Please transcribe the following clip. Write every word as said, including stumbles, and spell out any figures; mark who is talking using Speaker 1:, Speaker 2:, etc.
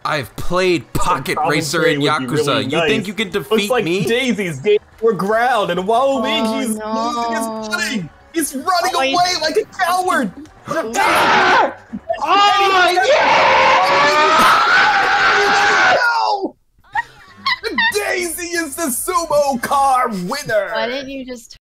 Speaker 1: I've played Pocket Racer in Yakuza. Really you nice. think you can defeat Looks
Speaker 2: like
Speaker 1: me?
Speaker 2: Daisy's game for ground, and Waluigi's
Speaker 3: oh,
Speaker 2: losing
Speaker 3: no.
Speaker 2: his footing. He's running
Speaker 3: oh,
Speaker 2: away he's... like a coward.
Speaker 3: ah!
Speaker 2: Oh yeah! No! Daisy is the sumo car winner.
Speaker 3: Why didn't you just